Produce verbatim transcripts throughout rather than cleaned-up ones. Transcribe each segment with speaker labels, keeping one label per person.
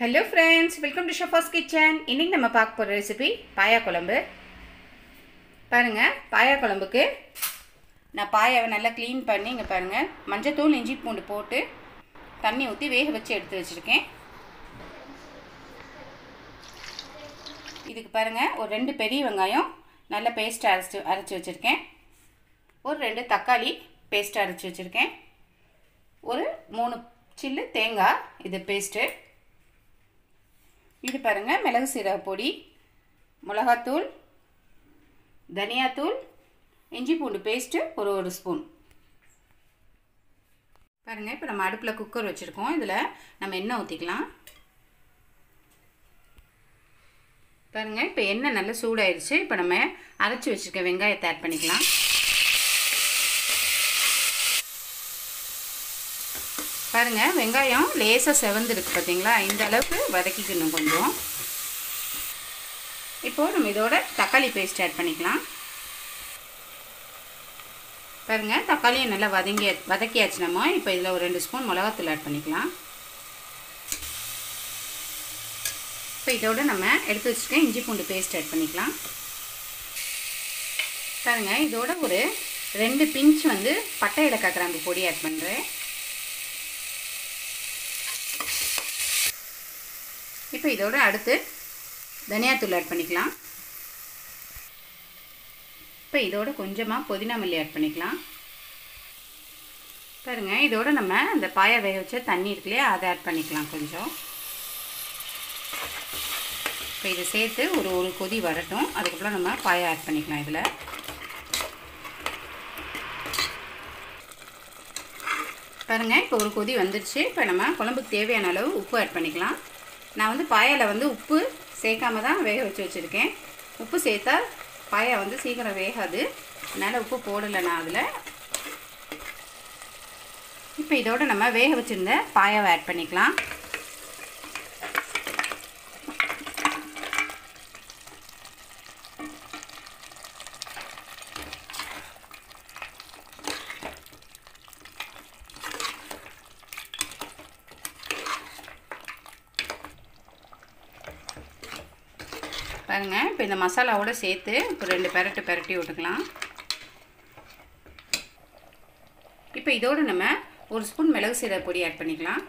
Speaker 1: Hello friends, welcome to ஷெஃபாஸ் kitchen. இன்னைக்கு நம்ம பார்க்க போற ரெசிபி பாயா குழம்பு. பாருங்க, பாயா குழம்புக்கு நான் பாயாவை நல்லா க்ளீன் பண்ணி இங்க பாருங்க மஞ்சள் தூள் இஞ்சி பூண்டு போட்டு தண்ணி ஊற்றி வேக வச்சு எடுத்து வச்சிருக்கேன். இதுக்கு பாருங்க ஒரு ரெண்டு பெரிய வெங்காயம் நல்ல பேஸ்ட் அரைச்சு அரைச்சு வச்சிருக்கேன். ஒரு ரெண்டு தக்காளி பேஸ்ட் அரைச்சு வச்சிருக்கேன். ஒரு மூணு சில்லு தேங்காய் இது பேஸ்ட்டு. இது பாருங்க மிளகு சீரக பொடி, மிளகாத்தூள், தனியாத்தூள், இஞ்சி பூண்டு பேஸ்ட்டு ஒரு ஒரு ஸ்பூன். பாருங்க, இப்போ நம்ம அடுப்பில் குக்கர் வச்சுருக்கோம். இதில் நம்ம எண்ணெய் ஊற்றிக்கலாம். பாருங்க, இப்போ எண்ணெய் நல்லா சூடாயிடுச்சு. இப்போ நம்ம அரைச்சி வச்சுருக்க வெங்காயத்தை ஆட் பண்ணிக்கலாம். பாருங்க, வெங்காயம் லேசாக செவந்துருக்கு பார்த்தீங்களா? இந்த அளவுக்கு வதக்கிக்கணும் கொஞ்சம். இப்போது நம்ம இதோட தக்காளி பேஸ்ட் ஆட் பண்ணிக்கலாம். பாருங்க, தக்காளியை நல்லா வதங்கி வதக்கியாச்சு நம்ம. இப்போ இதில் ஒரு ரெண்டு ஸ்பூன் மிளகாத்தூள் ஆட் பண்ணிக்கலாம். இப்போ இதோட நம்ம எடுத்து வச்சுருக்க இஞ்சி பூண்டு பேஸ்ட் ஆட் பண்ணிக்கலாம். பாருங்க, இதோட ஒரு ரெண்டு பிஞ்ச் வந்து பட்டை ஏலக்காய் கிராம்பு பொடி ஆட் பண்ணுறேன். இப்போ இதோட அடுத்து தனியாத்தூள் ஆட் பண்ணிக்கலாம். இப்போ இதோட கொஞ்சமாக புதினா மல்லி ஆட் பண்ணிக்கலாம். பாருங்க, இதோட நம்ம இந்த பாயா வேக வச்ச தண்ணி இருக்கு இல்லையா, அதை ஆட் பண்ணிக்கலாம் கொஞ்சம். இப்போ இதை சேர்த்து ஒரு ஒரு கொதி வரட்டும். அதுக்கப்புறம் நம்ம பாயா ஆட் பண்ணிக்கலாம். இதில் பாருங்க, இப்போ ஒரு கொதி வந்துடுச்சு. இப்போ நம்ம குழம்புக்கு தேவையான அளவு உப்பு ஆட் பண்ணிக்கலாம். நான் வந்து பாயாவில் வந்து உப்பு சேர்க்காம தான் வேக வச்சு வச்சுருக்கேன். உப்பு சேர்த்தா பாயா வந்து சீக்கிரம் வேகாது, அதனால் உப்பு போடலை நான் அதில். இப்போ இதோட நம்ம வேக வச்சுருந்த பாயாவை ஆட் பண்ணிக்கலாம். பாருங்க, இப்போ இந்த மசாலாவோட சேர்த்து இப்போ ரெண்டு பெரட்டு பெரட்டி விட்டுக்கலாம். இப்போ இதோடு நம்ம ஒரு ஸ்பூன் மிளகு சீரக பொடி ஆட் பண்ணிக்கலாம்.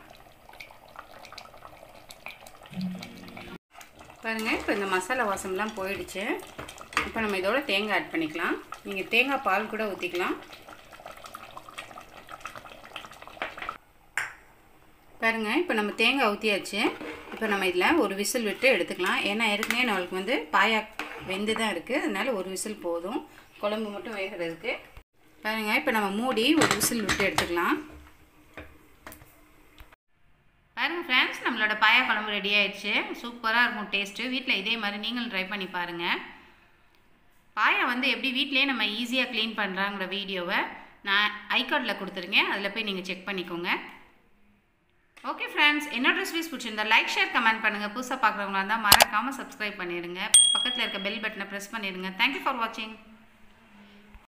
Speaker 1: பாருங்க, இப்போ இந்த மசாலா வாசம்லாம் போயிடுச்சு. இப்போ நம்ம இதோட தேங்காய் ஆட் பண்ணிக்கலாம். நீங்கள் தேங்காய் பால் கூட ஊற்றிக்கலாம். பாருங்க, இப்போ நம்ம தேங்காய் ஊற்றியாச்சு. இப்போ நம்ம இதில் ஒரு விசில் விட்டு எடுத்துக்கலாம். ஏன்னா ஏற்கனவே நம்மளுக்கு வந்து பாயா வெந்து தான் இருக்குது, அதனால் ஒரு விசில் போதும் குழம்பு மட்டும் வேகிறதுக்கு. பாருங்கள், இப்போ நம்ம மூடி ஒரு விசில் விட்டு எடுத்துக்கலாம். பாருங்கள் ஃப்ரெண்ட்ஸ், நம்மளோட பாயா குழம்பு ரெடி ஆயிடுச்சு. சூப்பராக இருக்கும் டேஸ்ட்டு. வீட்டில் இதே மாதிரி நீங்களும் ட்ரை பண்ணி பாருங்கள். பாயா வந்து எப்படி வீட்டிலே நம்ம ஈஸியாக க்ளீன் பண்ணுறாங்கிற வீடியோவை நான் ஐகார்டில் கொடுத்துருங்க. அதில் போய் நீங்கள் செக் பண்ணிக்கோங்க. ஓகே ஃப்ரெண்ட்ஸ், என்னோட ரெசிபிஸ் பிடிச்சிருந்தா லைக் ஷேர் கமெண்ட் பண்ணுங்கள். புதுசாக பார்க்குறவங்களா இருந்தால் மறக்காமல் சப்ஸ்கிரைப் பண்ணிடுங்க. பக்கத்தில் இருக்க பெல் பட்டனை ப்ரெஸ் பண்ணிடுங்க. தேங்க்யூ ஃபார் வாட்சிங்.